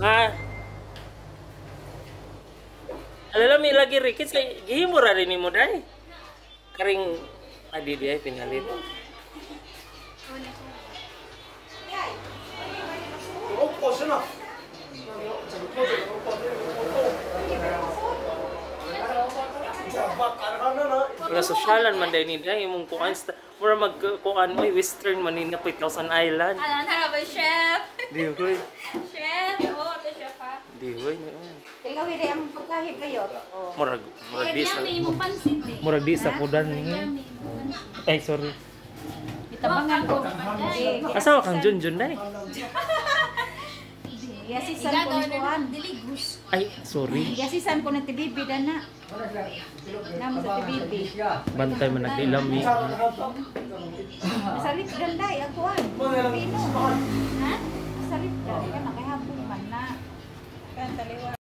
Ah, alala may lagi rikits kay gihimo ra rin mo dai. Karing adi dia pinalit. Wala sosyalan man dai ni dai imong kuan mura magkuan oy western man ni na Thousand Island. Alam na ba chef? Di hoy. Chef, oh, to chef ha. Di hoy. Ikaw hindi ang pagkahit kayo. Murag di sa Yummy mo pansit eh. murag di sa pudan ni. Yummy. Ay sorry. Itabangan ko. Asawa kang Junjun dai. Yasisan ko ni Kuan. Diligus. Ay sorry. Yasisan ko ng tibibi dana. Namo sa tibibi. Bantay man nagilami. Masalit ganda ang Kuan. Pino. Ha? Masalit ganda nakahapon man na. Kan taliwa.